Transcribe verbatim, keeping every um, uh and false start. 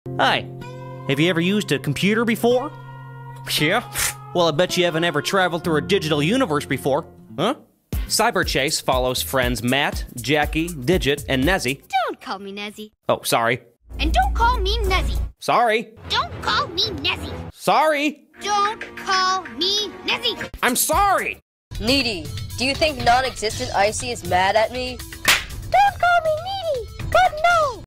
Hi, have you ever used a computer before? Yeah? Well, I bet you haven't ever traveled through a digital universe before, huh? Cyberchase follows friends Matt, Jackie, Digit, and Nezzy. Don't call me Nezzy. Oh, sorry. And don't call me Nezzy. Sorry. Don't call me Nezzy. Sorry. Don't call me Nezzy. I'm sorry. Needy, do you think non-existent Icy is mad at me? Don't call me needy, but no.